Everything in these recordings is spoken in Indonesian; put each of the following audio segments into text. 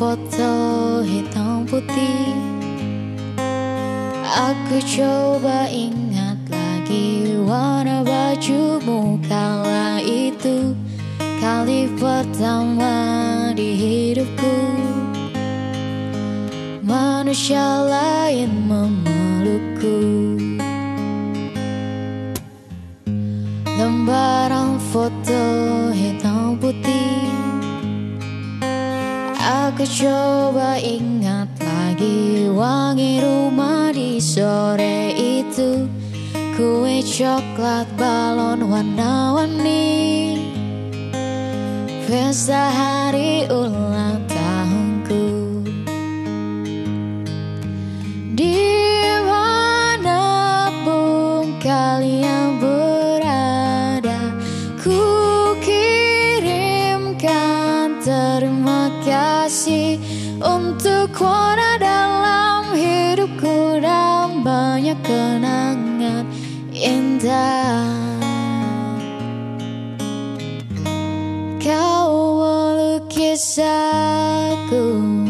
foto hitam putih. Aku coba ingat lagi warna bajumu kala itu, kali pertama di hidupku. Manusia lain memelukku. Lembaran foto hitam putih. Aku coba ingat lagi wangi rumah di sore itu, kue coklat, balon warna-warni, pesta hari ulang tahunku. Dimanapun kalian berada, ku kirimkan terima kasih untuk warna dalam hidupku dan banyak kenangan indah. Kau melukis aku,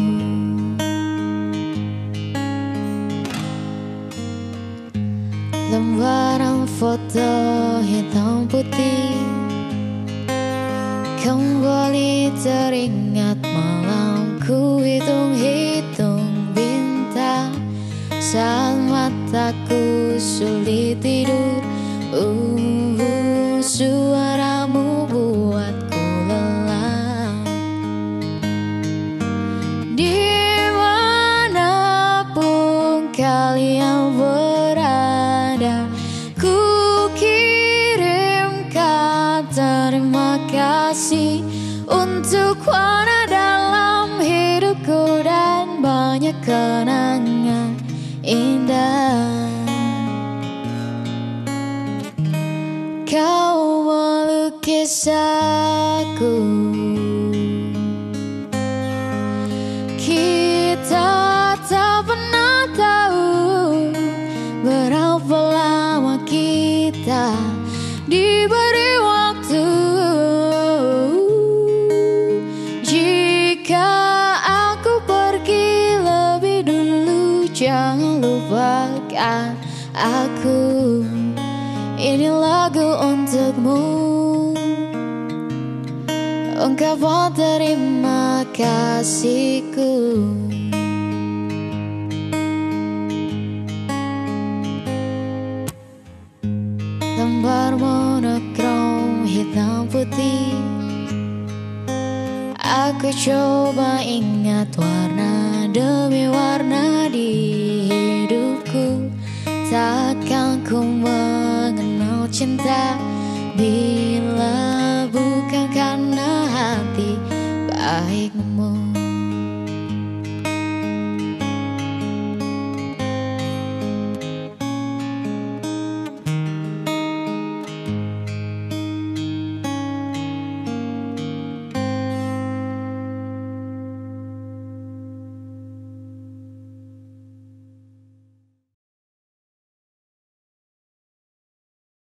lembaran foto hitam putih. Kembali teringat malam ku hitung-hitung bintang saat mataku sulit tidur. Suaramu buatku lelah. Dimanapun kalian berada, ku kirimkan terima kasih untuk warna dalam hidupku dan banyak kenangan indah. Kau melukis aku. Kita tak pernah tahu berapa lama kita diberi waktu. Jika aku pergi lebih dulu, jangan lupakan aku. Ini lagu untukmu, ungkapan terima kasihku. Lembar monokrom hitam putih. Aku coba ingat warna demi warna di hidupku. Takkan ku mengenal cinta bila